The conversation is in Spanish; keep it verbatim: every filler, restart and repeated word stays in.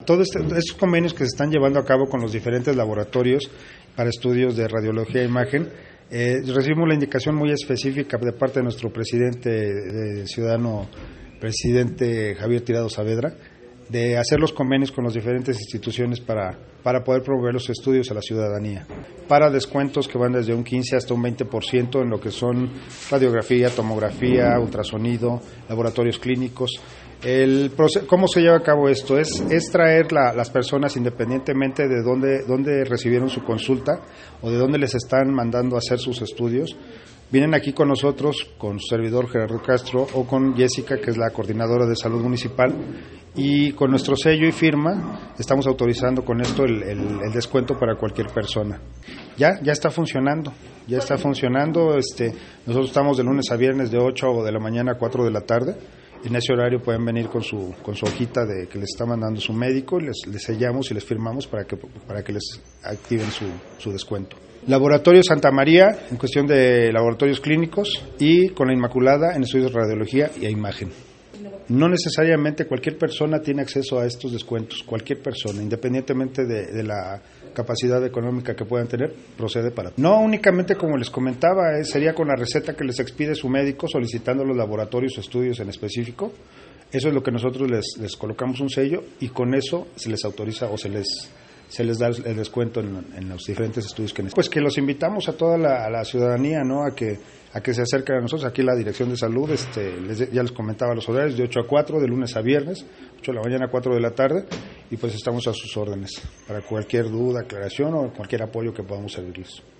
todos este, estos convenios que se están llevando a cabo con los diferentes laboratorios para estudios de radiología e imagen, eh, recibimos la indicación muy específica de parte de nuestro presidente, de ciudadano presidente Javier Tirado Saavedra, de hacer los convenios con las diferentes instituciones para, para poder promover los estudios a la ciudadanía, para descuentos que van desde un quince hasta un veinte por ciento en lo que son radiografía, tomografía, ultrasonido, laboratorios clínicos. El proceso, ¿cómo se lleva a cabo esto? Es, es traer la, las personas independientemente de dónde, dónde recibieron su consulta o de dónde les están mandando a hacer sus estudios. Vienen aquí con nosotros, con su servidor Gerardo Castro o con Jessica, que es la coordinadora de salud municipal, y con nuestro sello y firma estamos autorizando con esto el, el, el descuento para cualquier persona. Ya, ya está funcionando, ya está funcionando. Este, nosotros estamos de lunes a viernes de ocho de la mañana a cuatro de la tarde. En ese horario pueden venir con su con su hojita de que les está mandando su médico, les, les sellamos y les firmamos para que para que les activen su, su descuento. Laboratorio Santa María, en cuestión de laboratorios clínicos, y con la Inmaculada en estudios de radiología y imagen. No necesariamente cualquier persona tiene acceso a estos descuentos, cualquier persona, independientemente de, de la capacidad económica que puedan tener, procede para. No únicamente, como les comentaba, eh, sería con la receta que les expide su médico solicitando los laboratorios o estudios en específico. Eso es lo que nosotros les, les colocamos un sello y con eso se les autoriza o se les se les da el descuento en, en los diferentes estudios que necesitan. Pues que los invitamos a toda la, a la ciudadanía, ¿no? A que a que se acerquen a nosotros. Aquí la Dirección de Salud, este, les, ya les comentaba los horarios, de ocho a cuatro, de lunes a viernes, ocho de la mañana a cuatro de la tarde, y pues estamos a sus órdenes para cualquier duda, aclaración o cualquier apoyo que podamos servirles.